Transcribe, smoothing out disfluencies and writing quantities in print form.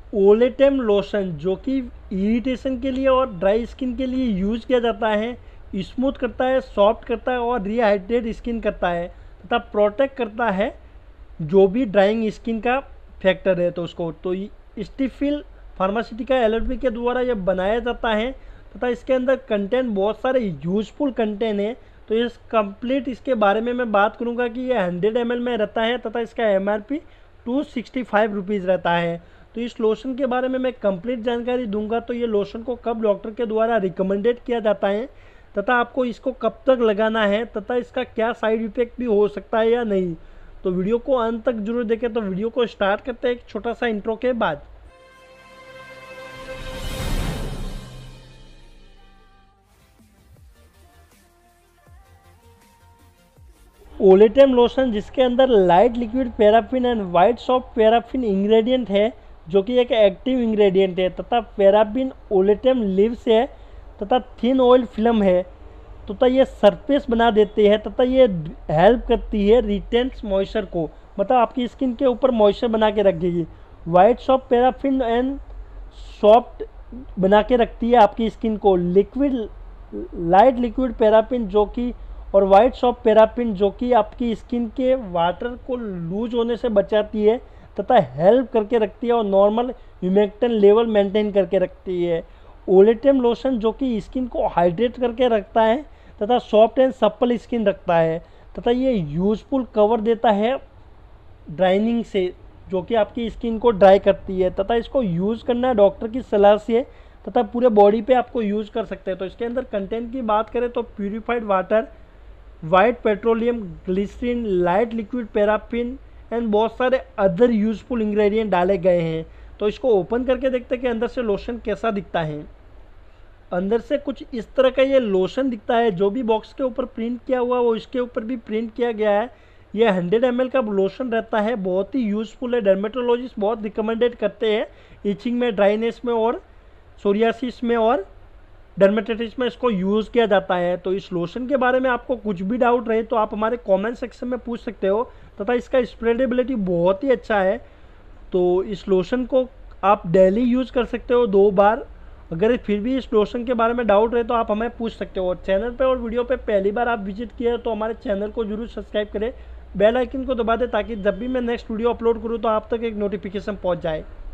ओलेटेम lotion जो कि irritation के लिए और ड्राई स्किन के लिए यूज किया जाता है, स्मूथ करता है, सॉफ्ट करता है और रिहाइड्रेट स्किन करता है तथा प्रोटेक्ट करता है जो भी ड्राइंग स्किन का फैक्टर है तो उसको। तो स्टीफिल फार्मास्यूटिका एलएलपी के द्वारा यह बनाया जाता है तथा इसके अंदर कंटेंट बहुत सारे यूजफुल कंटेंट है। तो इस कंप्लीट इसके बारे में मैं बात करूंगा कि ये 100 ml में रहता है तथा इसका एमआरपी 265 रुपीज़ रहता है। तो इस लोशन के बारे में मैं कंप्लीट जानकारी दूंगा। तो ये लोशन को कब डॉक्टर के द्वारा रिकमेंडेड किया जाता है तथा आपको इसको कब तक लगाना है तथा इसका क्या साइड इफेक्ट भी हो सकता है या नहीं, तो वीडियो को अंत तक जरूर देखें। तो वीडियो को स्टार्ट करते हैं एक छोटा सा इंट्रो के बाद। ओलेटेम लोशन जिसके अंदर light liquid paraffin and white soft paraffin ingredient है जो कि एक एक्टिव इंग्रेडिएंट है तथा पैराफिन ओलेटेम लीव्स है तथा थिन ऑयल फिल्म है तथा ये सरफेस बना देते हैं तथा ये हेल्प करती है रिटेंस मॉइस्चर को, मतलब आपकी स्किन के ऊपर मॉइस्चर बना के रखेगी। White soft paraffin and soft बना के रखती है आपकी स्किन को। लिक्विड लाइट लिक्विड पैराफिन जो कि और वाइट सॉफ्ट पैराफिन जो कि आपकी स्किन के वाटर को लूज होने से बचाती है तथा हेल्प करके रखती है और नॉर्मल ह्यूमेक्टन लेवल मेंटेन करके रखती है। ओलेटेम लोशन जो कि स्किन को हाइड्रेट करके रखता है तथा सॉफ्ट एंड सप्पल स्किन रखता है तथा ये यूजफुल कवर देता है ड्राइनिंग से जो कि आपकी स्किन को ड्राई करती है तथा इसको यूज़ करना डॉक्टर की सलाह से तथा पूरे बॉडी पे आपको यूज़ कर सकते हैं। तो इसके अंदर कंटेंट की बात करें तो purified water, white petroleum, glycerine, light liquid paraffin and बहुत सारे अदर यूजफुल इंग्रेडिएंट डाले गए हैं। तो इसको ओपन करके देखते हैं कि अंदर से लोशन कैसा दिखता है। अंदर से कुछ इस तरह का ये लोशन दिखता है। जो भी बॉक्स के ऊपर प्रिंट किया हुआ है वो इसके ऊपर भी प्रिंट किया गया है। ये 100 ml का लोशन रहता है, बहुत ही यूजफुल है। डर्मेटोलॉजिस्ट बहुत रिकमेंडेड करते हैं इचिंग में, ड्राइनेस में और सोरियासिस में और डर्मेटाइटिस में इसको यूज़ किया जाता है। तो इस लोशन के बारे में आपको कुछ भी डाउट रहे तो आप हमारे कमेंट सेक्शन में पूछ सकते हो तथा इसका स्प्रेडेबिलिटी बहुत ही अच्छा है। तो इस लोशन को आप डेली यूज़ कर सकते हो 2 बार। अगर फिर भी इस लोशन के बारे में डाउट रहे तो आप हमें पूछ सकते हो। और चैनल पे और वीडियो पे पहली बार आप विजिट किए तो हमारे चैनल को जरूर सब्सक्राइब करें, बेल आइकन को दबा दें ताकि जब भी मैं नेक्स्ट वीडियो अपलोड करूँ तो आप तक एक नोटिफिकेशन पहुँच जाए।